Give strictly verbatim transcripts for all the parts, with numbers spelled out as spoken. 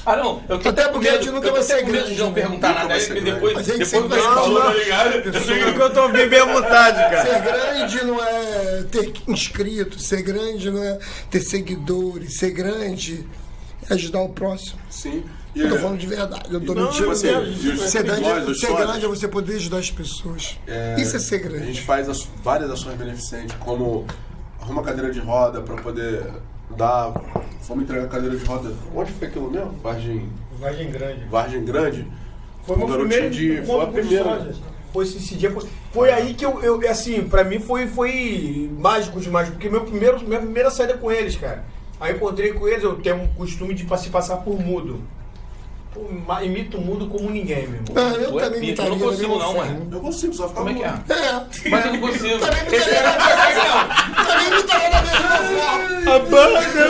Ah, não. Eu tô Até porque a gente nunca vai ser grande. De não perguntar nada aí, depois, Mas a gente depois sempre que você vai falou, falar. tá ligado? Porque eu tô bem, bem à vontade, cara. Ser grande não é ter inscritos, ser grande não é ter seguidores, ser grande é ajudar o próximo. Sim. Eu tô falando de verdade, eu tô Não, mentindo. você- e os Ser grande, episódios, as ser histórias? grande é você poder ajudar as pessoas. É, Isso é ser A grande. gente faz as- várias ações beneficentes, como arruma cadeira de roda pra poder dar. Vamos entregar cadeira de roda. Onde foi aquilo mesmo? Vargem, Vargem Grande. Vargem Grande. Foi meu Um garotinho primeiro de. Foi a encontro com primeira. soja. Foi esse, esse dia. Foi, foi aí que eu, eu, assim, pra mim foi, foi mágico demais, porque meu primeiro, minha primeira saída com eles, cara. Aí eu encontrei com eles, eu tenho um costume de se passar por mudo. Pô, ma- imito mudo como ninguém, meu irmão. Ah, eu Tu é também pica, imitaria eu não da consigo mesma não, forma. mano. Eu consigo, só ficar Como é que é? É. Mas eu não consigo. Também imitaria da Também imitaria da mesma forma. A banda,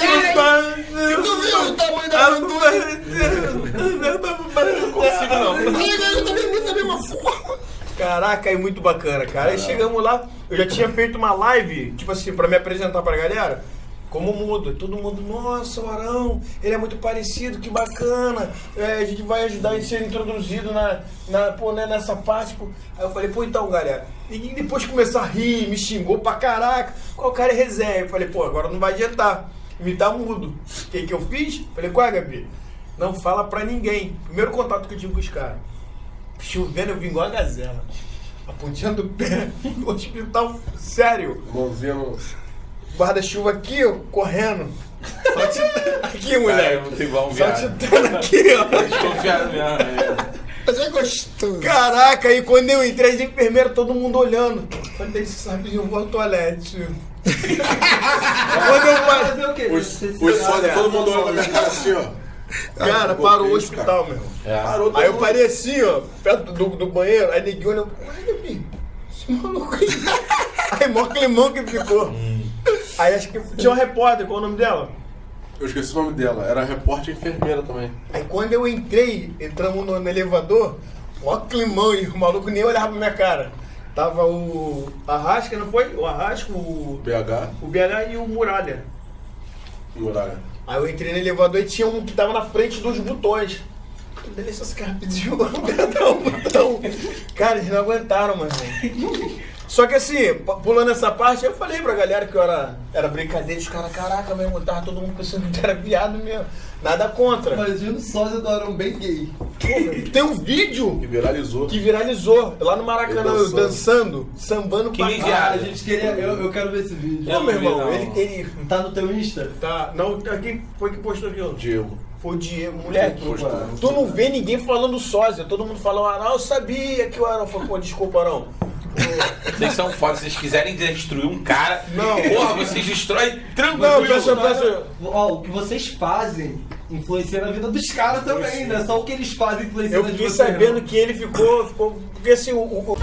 Tu viu o tamanho da aventura? Eu não consigo, não. Aí eu também imito da mesma forma. Caraca, é muito bacana, cara. Aí chegamos lá, eu já tinha feito uma live, tipo assim, pra me apresentar pra galera, como mudo. Todo mundo, nossa, o Arão, ele é muito parecido, que bacana. É, a gente vai ajudar a ser introduzido na, na, pô, né, nessa parte. Pô. Aí eu falei, pô, então, galera. E depois começou a rir, me xingou pra caraca. Qual cara é resenha? Eu falei, pô, agora não vai adiantar. Me dá mudo. O que que eu fiz? Falei, qual é, Gabi? Não fala pra ninguém. Primeiro contato que eu tive com os caras. Chovendo, eu vim igual a gazela. A pontinha do pé no hospital, sério. Mãozinha no. Guarda-chuva aqui, ó, correndo. Só te... Aqui, mulher. Cara, eu tô igual um Só viado. te dando aqui, ó. Desconfiado mesmo. é. Mas é gostoso. Caraca, aí quando eu entrei de enfermeira, todo mundo olhando. Falei, você sabe, eu vou ao toalete. Quando eu parei, Fazer o quê? Os, Você- os foda, todo mundo olha pra minha cara assim, ó. cara, pô, parou que o isso, hospital, meu. É. Parou todo Aí eu mundo. parei assim, ó, perto do, do banheiro, aí ninguém olhou. Ai, Gabi, esse maluco aí. Aí, mó climão que ficou. Aí acho que tinha uma repórter, qual é o nome dela? Eu esqueci o nome dela, era repórter e enfermeira também. Aí quando eu entrei, entramos no, no elevador, mó climão, e o maluco nem olhava pra minha cara. Tava o Arrasca, não foi? O Arrasca, o, B H, o B H e o Muralha. Muralha. Aí eu entrei no elevador e tinha um que tava na frente dos botões. Que delícia, esse cara pediu apertar o botão. Cara, eles não aguentaram, mano. Só que assim, p- pulando essa parte, eu falei pra galera que eu era, era brincadeira. Os caras, caraca, mesmo, tava todo mundo pensando que era viado mesmo. Nada contra. Imagina o sósia do Arão bem gay. Pô, meu, tem um vídeo E viralizou. que viralizou lá no Maracanã, Eu eu dançando. dançando, sambando Que pra nem Ah, caralho. a gente queria. Eu, eu quero ver esse vídeo. Pô, Eu meu não vi, irmão, não. ele, ele Tá no teu Insta? tá. Não, quem foi que postou aquilo? Diego. Foi o Diego, moleque. Postou. Tu não vê ninguém falando sósia, todo mundo falando, Arão, eu sabia que o Arão falou, pô, desculpa, Arão. Vocês são foda, se vocês quiserem destruir um cara, Não. porra, vocês destroem tranquilo. Não, pensa, pensa. Ó, o que vocês fazem influencia na vida dos caras também, né? Só o que eles fazem influencia Eu na vida fiquei de vocês. sabendo que ele ficou, ficou porque assim, o, o-